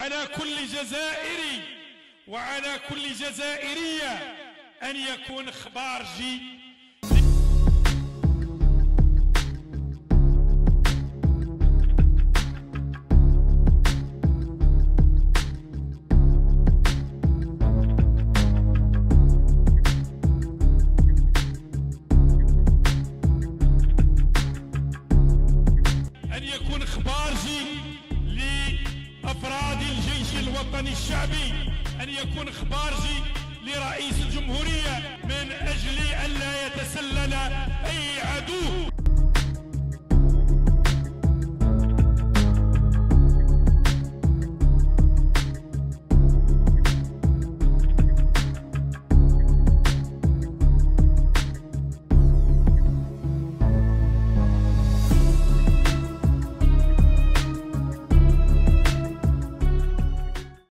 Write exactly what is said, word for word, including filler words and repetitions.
على كل جزائري وعلى كل جزائرية أن يكون خبار جي أن يكون خبار جي لأفراد الجيش الوطني الشعبي، أن يكون خبار جي لرئيس الجمهورية من أجل أن لا يتسلل أي عدو